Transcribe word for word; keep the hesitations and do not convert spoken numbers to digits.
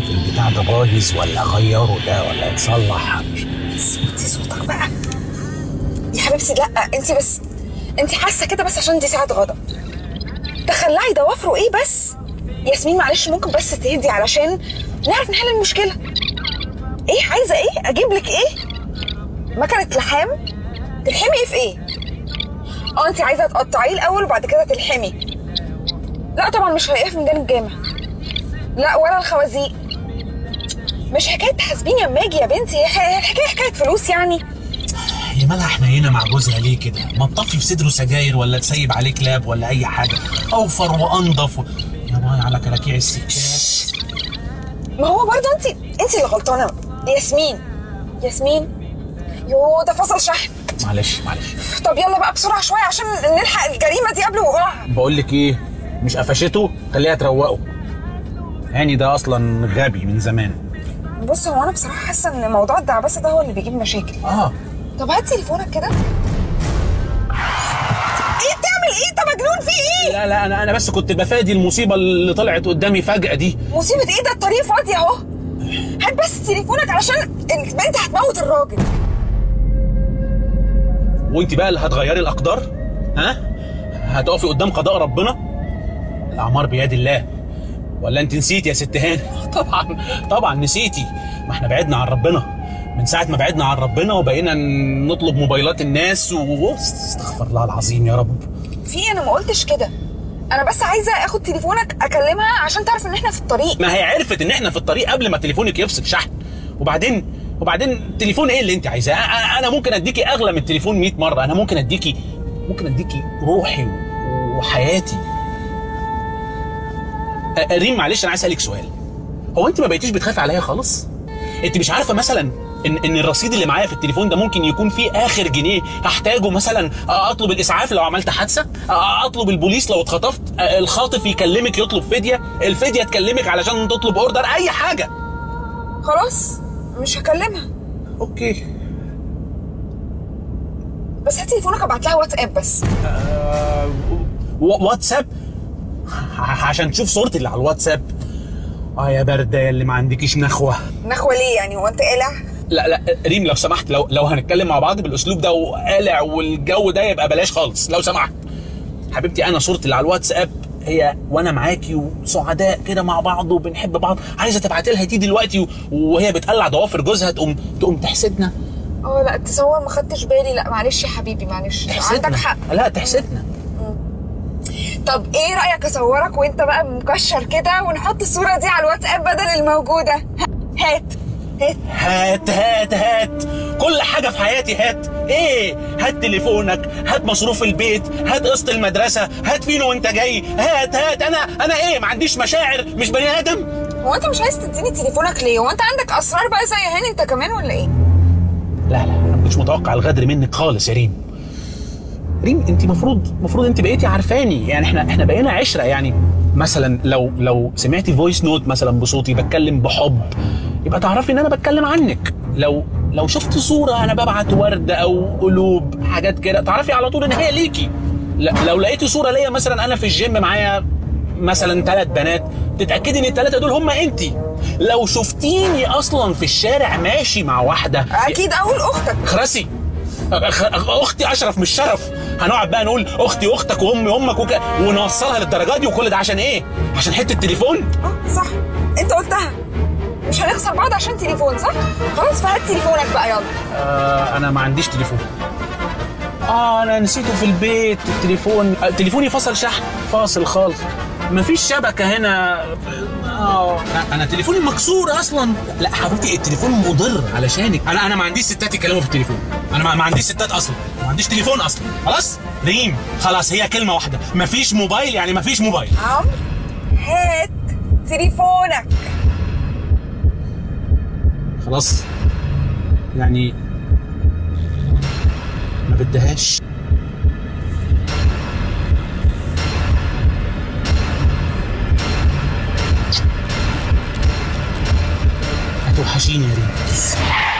البتاع ده بايظ ولا غيره ده ولا يتصلح؟ صوتي صوتك بقى يا حبيبتي. لا انت بس انت حاسه كده بس عشان دي ساعه غضب. تخلعي ضوافره ايه بس؟ ياسمين معلش ممكن بس تهدي علشان نعرف نحل المشكله. ايه عايزه ايه؟ اجيب لك ايه؟ مكنه لحام؟ تلحمي ايه في ايه؟ اه انت عايزه تقطعيه الاول وبعد كده تلحمي. لا طبعا مش هلاقيها في ميدان الجامع. لا ولا الخوازيق. مش حكايه تحاسبيني لما اجي يا بنتي، هي الحكايه حكايه فلوس يعني. هي مالها حنينه مع جوزها ليه كده؟ ما تطفي في صدره سجاير ولا تسيب عليه كلاب ولا اي حاجه، اوفر وانضف و... يا باي على كلاكيع الستات. ما هو برضه انت انت اللي غلطانه. ياسمين ياسمين يوه ده فصل شحن. معلش معلش. طب يلا بقى بسرعه شويه عشان نلحق الجريمه دي قبل وقوعها. بقول لك ايه، مش قفشته خليها تروقه. هاني ده اصلا غبي من زمان. بص هو انا بصراحه حاسه ان موضوع الدعبسه ده هو اللي بيجيب مشاكل. اه طب هات تليفونك كده. ايه بتعمل ايه؟ انت مجنون في ايه؟ لا لا انا انا بس كنت بفادي المصيبه اللي طلعت قدامي فجاه دي. مصيبه ايه؟ ده الطريق فاضي اهو. هات بس تليفونك علشان البنت هتموت الراجل. وانت بقى اللي هتغيري الاقدار؟ ها؟ هتقفي قدام قضاء ربنا؟ الاعمار بيد الله. ولا انت نسيتي يا ست هاني؟ طبعا طبعا نسيتي. ما احنا بعدنا عن ربنا من ساعه ما بعدنا عن ربنا وبقينا نطلب موبايلات الناس و استغفر الله العظيم يا رب. في انا ما قلتش كده. انا بس عايزه اخد تليفونك اكلمها عشان تعرف ان احنا في الطريق. ما هي عرفت ان احنا في الطريق قبل ما تليفونك يفصل شحن. وبعدين وبعدين تليفون ايه اللي انت عايزاه؟ انا ممكن اديكي اغلى من التليفون مية مره. انا ممكن اديكي ممكن اديكي روحي وحياتي. ريم معلش انا عايز اسالك سؤال. هو انت ما بقيتيش بتخافي عليا خالص؟ انت مش عارفه مثلا ان ان الرصيد اللي معايا في التليفون ده ممكن يكون فيه اخر جنيه هحتاجه مثلا اطلب الاسعاف لو عملت حادثه، اطلب البوليس لو اتخطفت، الخاطف يكلمك يطلب فديه، الفديه تكلمك علشان تطلب اوردر، اي حاجه. خلاص مش هكلمها. اوكي بس هات تليفونك ابعت لها واتساب بس. آه واتساب عشان تشوف صورتي اللي على الواتساب. اه يا بارده يا اللي ما عندكيش نخوه. نخوه ليه يعني؟ هو انت قالع؟ لا لا ريم لو سمحت، لو لو هنتكلم مع بعض بالاسلوب ده وقالع والجو ده يبقى بلاش خالص لو سمحت. حبيبتي انا صورتي اللي على الواتساب هي وانا معاكي وسعداء كده مع بعض وبنحب بعض. عايزه تبعتي لها دي دلوقتي وهي بتقلع ضوافر جوزها تقوم تقوم تحسدنا. اه لا تصور ما خدتش بالي. لا معلش يا حبيبي معلش عندك حق. لا تحسدنا. طب ايه رايك اصورك وانت بقى مكشر كده ونحط الصوره دي على الواتساب بدل الموجوده؟ هات هات هات هات هات كل حاجه في حياتي هات. ايه؟ هات تليفونك، هات مصروف البيت، هات قسط المدرسه، هات فينو وانت جاي، هات هات. انا انا ايه ما عنديش مشاعر؟ مش بني ادم؟ هو انت مش عايز تديني تليفونك ليه؟ هو انت عندك اسرار بقى زي هاني انت كمان ولا ايه؟ لا لا انا مش متوقع الغدر منك خالص يا ريم. ريم انت المفروض المفروض انت بقيتي عارفاني. يعني احنا احنا بقينا عشره. يعني مثلا لو لو سمعتي فويس نوت مثلا بصوتي بتكلم بحب يبقى تعرفي ان انا بتكلم عنك. لو لو شفت صوره انا ببعت ورده او قلوب حاجات كده تعرفي على طول ان هي ليكي. لو لقيتي صوره ليا مثلا انا في الجيم معايا مثلا ثلاث بنات تتاكدي ان الثلاثه دول هم انت. لو شفتيني اصلا في الشارع ماشي مع واحده اكيد اقول اختك. خرسي اختي اشرف مش شرف. هنقعد بقى نقول اختي اختك وامي امك وك... ونوصلها للدرجات دي وكل ده عشان ايه؟ عشان حته تليفون؟ اه صح انت قلتها. مش هنخسر بعض عشان تليفون صح؟ خلاص فهات تليفونك بقى يلا. آه انا ما عنديش تليفون. اه انا نسيته في البيت التليفون. آه تليفوني فصل شحن فاصل خالص. مفيش شبكه هنا. اه انا تليفوني مكسور اصلا. لا حبيبتي التليفون مضر علشانك. انا انا ما عنديش ستات يتكلموا في التليفون. انا ما, ما عنديش ستات اصلا. ما عنديش تليفون اصلا. خلاص ريم خلاص هي كلمه واحده. مفيش موبايل يعني مفيش موبايل. عم هات تليفونك. خلاص يعني ما بدهاش. هتوحشيني يا ريم.